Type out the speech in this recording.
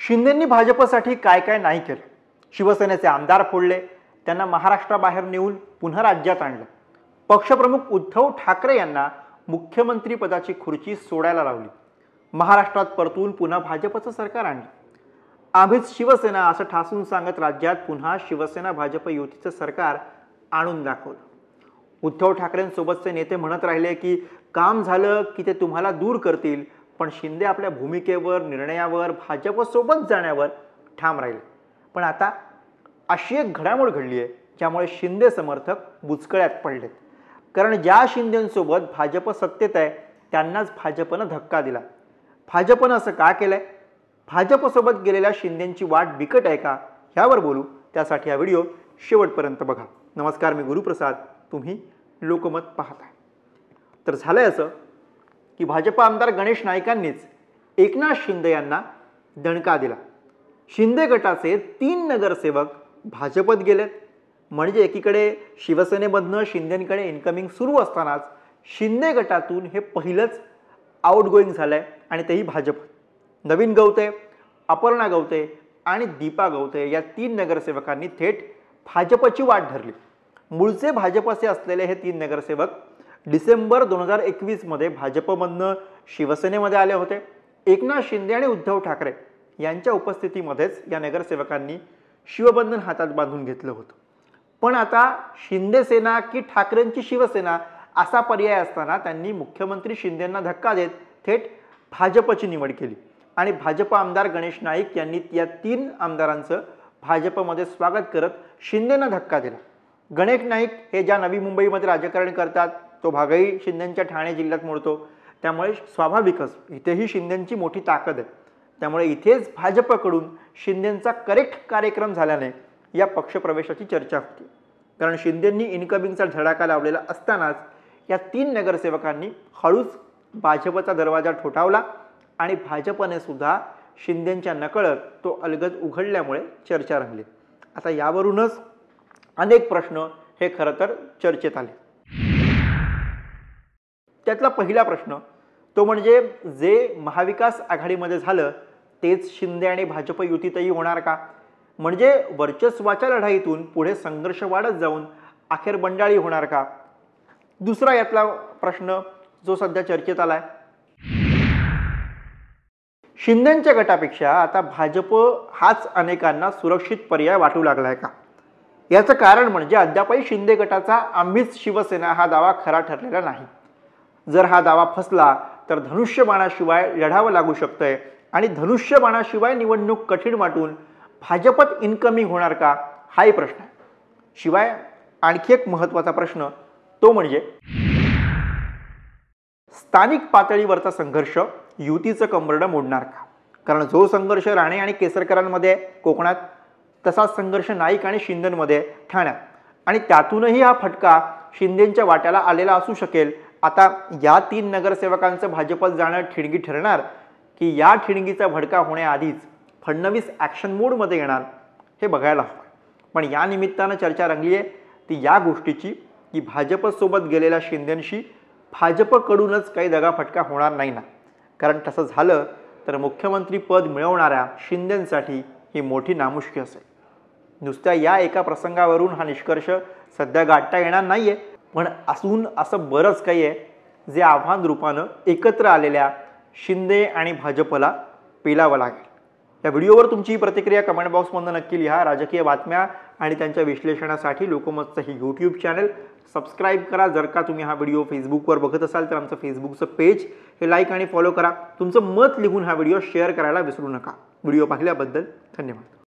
शिंदेंनी भाजपसाठी काय काय नाही केलं. शिवसेनेचे आमदार फोडले, त्यांना महाराष्ट्राबाहेर नेऊन पुन्हा राज्यात आणलं. पक्षप्रमुख उद्धव ठाकरे यांना मुख्यमंत्री पदाची खुर्ची सोडायला लावली. महाराष्ट्रात परतून पुन्हा भाजपचं सरकार आणलं. आम्हीच शिवसेना असं ठासून सांगत राज्यात पुन्हा शिवसेना भाजप युतीचं सरकार आणून दाखवलं. उद्धव ठाकरेंसोबतचे नेते म्हणत राहिले की काम झालं की ते तुम्हाला दूर करतील, पण शिंदे आपल्या भूमिकेवर, निर्णयावर, भाजपसोबत जाण्यावर ठाम राहिले. पण आता अशी एक घडामोड घडली आहे ज्यामुळे शिंदे समर्थक बुचकळ्यात पडलेत. कारण ज्या शिंदेंसोबत भाजप सत्तेत आहे त्यांनाच भाजपनं धक्का दिला. भाजपनं असं का केलंय? भाजपसोबत गेलेल्या शिंदेंची वाट बिकट आहे का? ह्यावर बोलू. त्यासाठी हा व्हिडिओ शेवटपर्यंत बघा. नमस्कार, मी गुरुप्रसाद, तुम्ही लोकमत पाहताय. तर झालंय असं की भाजप आमदार गणेश नाईकांनीच एकनाथ शिंदे यांना दणका दिला. शिंदे गटाचे 3 नगरसेवक भाजपत गेलेत. म्हणजे एकीकडे शिवसेनेमधनं शिंदेंकडे इन्कमिंग सुरू असतानाच शिंदे गटातून हे पहिलंच आउटगोईंग झालंय आणि तेही भाजप. नवीन गवते, अपर्णा गवते आणि दीपा गवते या 3 नगरसेवकांनी थेट भाजपची वाट धरली. मूळचे भाजपचे असलेले हे 3 नगरसेवक डिसेंबर 2021 मध्ये भाजपमधनं शिवसेनेमध्ये आले होते. एकनाथ शिंदे आणि उद्धव ठाकरे यांच्या उपस्थितीमध्येच या नगरसेवकांनी शिवबंधन हातात बांधून घेतलं होतं. पण आता शिंदे सेना की ठाकरेंची शिवसेना असा पर्याय असताना त्यांनी मुख्यमंत्री शिंदेंना धक्का देत थेट भाजपची निवड केली आणि भाजप आमदार गणेश नाईक यांनी या 3 आमदारांचं भाजपमध्ये स्वागत करत शिंदेंना धक्का दिला. गणेश नाईक हे ज्या नवी मुंबईमध्ये राजकारण करतात तो भागही शिंदेंच्या ठाणे जिल्ह्यात मोडतो. त्यामुळे स्वाभाविकच इथेही शिंदेंची मोठी ताकद आहे. त्यामुळे इथेच भाजपकडून शिंदेंचा करेक्ट कार्यक्रम झाल्याने या पक्षप्रवेशाची चर्चा होती. कारण शिंदेंनी इनकमिंगचा धडाका लावलेला असतानाच या 3 नगरसेवकांनी हळूच भाजपचा दरवाजा ठोठावला आणि भाजपने सुद्धा शिंदेंच्या नकळत तो अलगद उघडल्यामुळे चर्चा रंगली. आता यावरूनच अनेक प्रश्न हे खरं तर चर्चेत आले. त्यातला पहिला प्रश्न तो म्हणजे जे महाविकास आघाडीमध्ये झालं तेच शिंदे आणि भाजप युतीतही होणार का? म्हणजे वर्चस्वाच्या लढाईतून पुढे संघर्ष वाढत जाऊन अखेर बंडाळी होणार का? दुसरा यातला प्रश्न जो सध्या चर्चेत आलाय, शिंदेंच्या गटापेक्षा आता भाजप हाच अनेकांना सुरक्षित पर्याय वाटू लागलाय का? याचं कारण म्हणजे अद्यापही शिंदे गटाचा आम्हीच शिवसेना हा दावा खरा ठरलेला नाही. जर हा दावा फसला तर धनुष्यबाणाशिवाय लढावं लागू शकतंय आणि धनुष्यबाणाशिवाय निवडणूक कठीण वाटून भाजपत इन्कमिंग होणार का? हाही प्रश्न आहे. शिवाय आणखी एक महत्त्वाचा प्रश्न तो म्हणजे स्थानिक पातळीवरचा संघर्ष युतीचं कंबरडं मोडणार का? कारण जो संघर्ष राणे आणि केसरकरांमध्ये कोकणात, तसाच संघर्ष नाईक आणि शिंदेंमध्ये ठाण्यात, आणि त्यातूनही हा फटका शिंदेंच्या वाट्याला आलेला असू शकेल. आता या 3 नगरसेवकांचं भाजपत जाणं ठिणगी ठरणार की या ठिणगीचा भडका होण्याआधीच फडणवीस ॲक्शन मोडमध्ये येणार हे बघायला हवं. पण या निमित्तानं चर्चा रंगली आहे ती या गोष्टीची की भाजपसोबत गेलेल्या शिंदेंशी भाजपकडूनच काही दगाफटका होणार नाही ना. कारण तसं झालं तर मुख्यमंत्री पद मिळवणाऱ्या शिंदेंसाठी ही मोठी नामुष्की असेल. नुसत्या या एका प्रसंगावरून हा निष्कर्ष सध्या गाठता येणार नाहीये, पण असून असं बरंच काही आहे जे आव्हान रूपानं एकत्र आलेल्या शिंदे आणि भाजपला पेलावं लागेल. या व्हिडिओवर तुमची प्रतिक्रिया कमेंट बॉक्समध्ये नक्की लिहा. राजकीय बातम्या आणि त्यांच्या विश्लेषणासाठी लोकमतचं ही यूट्यूब चॅनल सबस्क्राईब करा. जर का तुम्ही हा व्हिडिओ फेसबुकवर बघत असाल तर आमचं फेसबुकचं पेज हे लाईक आणि फॉलो करा. तुमचं मत लिहून हा व्हिडिओ शेअर करायला विसरू नका. व्हिडिओ पाहिल्याबद्दल धन्यवाद.